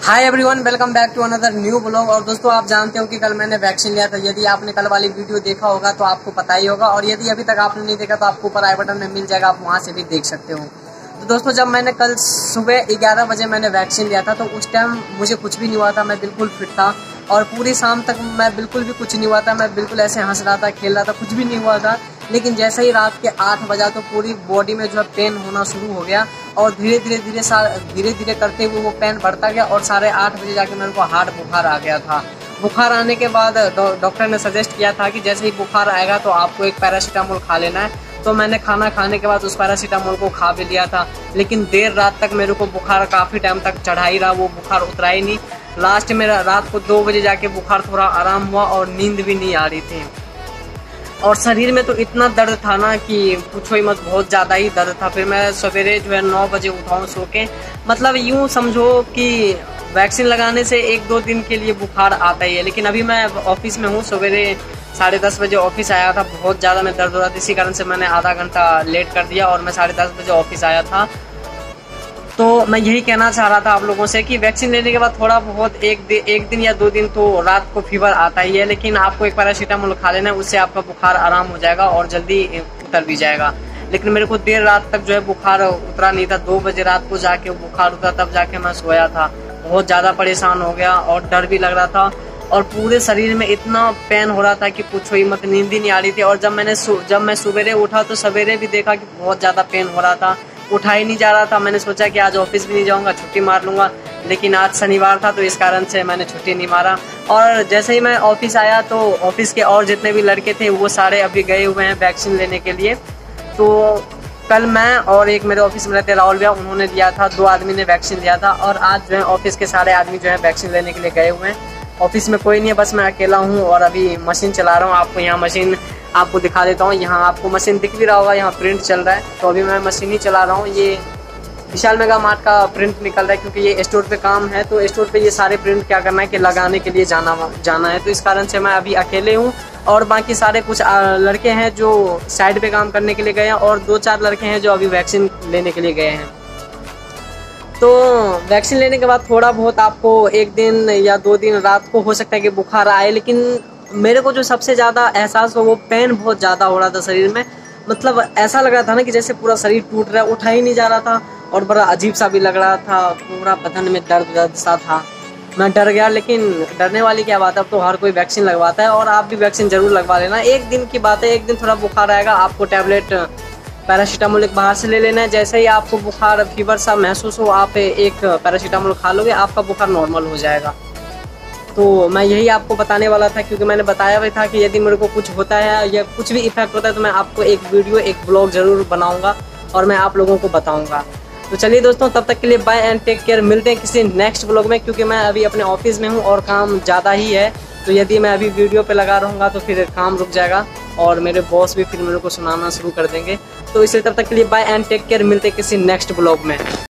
Hi everyone, welcome back to another new blog. और दोस्तों, आप जानते हो कि कल मैंने वैक्सीन लिया था। यदि आपने कल वाली वीडियो देखा होगा तो आपको पता ही होगा, और यदि अभी तक आपने नहीं देखा तो आपको ऊपर आई बटन में मिल जाएगा, आप वहां से भी देख सकते हो। तो दोस्तों, जब मैंने कल सुबह 11 बजे मैंने वैक्सीन लिया था तो उस टाइम मुझे कुछ भी नहीं हुआ था, मैं बिल्कुल फिट था। और पूरी शाम तक मैं बिल्कुल भी कुछ नहीं हुआ था, मैं बिल्कुल ऐसे हंस रहा था, खेल रहा था, कुछ भी नहीं हुआ था। लेकिन जैसे ही रात के 8 बजा तो पूरी बॉडी में जो है पेन होना शुरू हो गया, और धीरे धीरे करते हुए वो पेन बढ़ता गया, और 8:30 बजे जाके मेरे को हार्ड बुखार आ गया था। बुखार आने के बाद डॉक्टर ने सजेस्ट किया था कि जैसे ही बुखार आएगा तो आपको एक पैरासीटामोल खा लेना है। तो मैंने खाना खाने के बाद उस पैरासीटामोल को खा भी लिया था, लेकिन देर रात तक मेरे को बुखार काफ़ी टाइम तक चढ़ा ही रहा, वो बुखार उतरा ही नहीं। लास्ट में रात को 2 बजे जाके बुखार थोड़ा आराम हुआ, और नींद भी नहीं आ रही थी। और शरीर में तो इतना दर्द था ना कि पूछो ही मत, बहुत ज़्यादा ही दर्द था। फिर मैं सवेरे जो है 9 बजे उठाऊँ सो के, मतलब यूँ समझो कि वैक्सीन लगाने से 1-2 दिन के लिए बुखार आता ही है। लेकिन अभी मैं ऑफिस में हूँ, सवेरे 10:30 बजे ऑफिस आया था, बहुत ज़्यादा मैं दर्द हो रहा था, इसी कारण से मैंने आधा घंटा लेट कर दिया और मैं 10:30 बजे ऑफिस आया था। तो मैं यही कहना चाह रहा था आप लोगों से कि वैक्सीन लेने के बाद थोड़ा बहुत एक दिन या 2 दिन तो रात को फीवर आता ही है, लेकिन आपको एक पैरासीटामोल खा लेना है, उससे आपका बुखार आराम हो जाएगा और जल्दी उतर भी जाएगा। लेकिन मेरे को देर रात तक जो है बुखार उतरा नहीं था, 2 बजे रात को जाके बुखार उतरा, तब जाके मैं सोया था। बहुत ज़्यादा परेशान हो गया और डर भी लग रहा था, और पूरे शरीर में इतना पेन हो रहा था कि पूछो ही मत, नींद ही नहीं आ रही थी। और जब मैं सवेरे उठा तो सवेरे भी देखा कि बहुत ज़्यादा पेन हो रहा था, उठा ही नहीं जा रहा था। मैंने सोचा कि आज ऑफिस भी नहीं जाऊंगा, छुट्टी मार लूंगा, लेकिन आज शनिवार था तो इस कारण से मैंने छुट्टी नहीं मारा। और जैसे ही मैं ऑफिस आया तो ऑफिस के और जितने भी लड़के थे वो सारे अभी गए हुए हैं वैक्सीन लेने के लिए। तो कल मैं और एक मेरे ऑफिस में रहते राहुल भैया, उन्होंने लिया था, 2 आदमी ने वैक्सीन लिया था। और आज जो है ऑफिस के सारे आदमी जो है वैक्सीन लेने के लिए गए हुए हैं। ऑफिस में कोई नहीं है, बस मैं अकेला हूँ और अभी मशीन चला रहा हूँ। आपको यहाँ मशीन आपको दिखा देता हूँ, यहाँ आपको मशीन दिख भी रहा होगा, यहाँ प्रिंट चल रहा है। तो अभी मैं मशीन ही चला रहा हूँ। ये विशाल मेगा मार्ट का प्रिंट निकल रहा है, क्योंकि ये स्टोर पे काम है, तो स्टोर पे ये सारे प्रिंट क्या करना है कि लगाने के लिए जाना है। तो इस कारण से मैं अभी अकेले हूँ, और बाकी सारे कुछ लड़के हैं जो साइड पे काम करने के लिए गए हैं, और 2-4 लड़के हैं जो अभी वैक्सीन लेने के लिए गए हैं। तो वैक्सीन लेने के बाद थोड़ा बहुत आपको 1 दिन या 2 दिन रात को हो सकता है कि बुखार आए, लेकिन मेरे को जो सबसे ज़्यादा एहसास हो वो पेन बहुत ज़्यादा हो रहा था शरीर में। मतलब ऐसा लग रहा था ना कि जैसे पूरा शरीर टूट रहा है, उठा ही नहीं जा रहा था, और बड़ा अजीब सा भी लग रहा था, पूरा बदन में दर्द सा था। मैं डर गया, लेकिन डरने वाली क्या बात है, अब तो हर कोई वैक्सीन लगवाता है, और आप भी वैक्सीन जरूर लगवा लेना। 1 दिन की बात है, 1 दिन थोड़ा बुखार आएगा, आपको टैबलेट पैरासीटामोल एक बाहर से ले लेना है। जैसे ही आपको बुखार फीवर सा महसूस हो, आप एक पैरासीटामोल खा लोगे, आपका बुखार नॉर्मल हो जाएगा। तो मैं यही आपको बताने वाला था, क्योंकि मैंने बताया भी था कि यदि मेरे को कुछ होता है या कुछ भी इफेक्ट होता है तो मैं आपको एक वीडियो, एक ब्लॉग जरूर बनाऊंगा और मैं आप लोगों को बताऊंगा। तो चलिए दोस्तों, तब तक के लिए बाय एंड टेक केयर। मिलते हैं किसी नेक्स्ट ब्लॉग में, क्योंकि मैं अभी अपने ऑफिस में हूँ और काम ज़्यादा ही है। तो यदि मैं अभी वीडियो पे लगा रहूँगा तो फिर काम रुक जाएगा, और मेरे बॉस भी फिर मेरे को सुनाना शुरू कर देंगे। तो इसलिए तब तक के लिए बाय एंड टेक केयर। मिलते हैं किसी नेक्स्ट ब्लॉग में।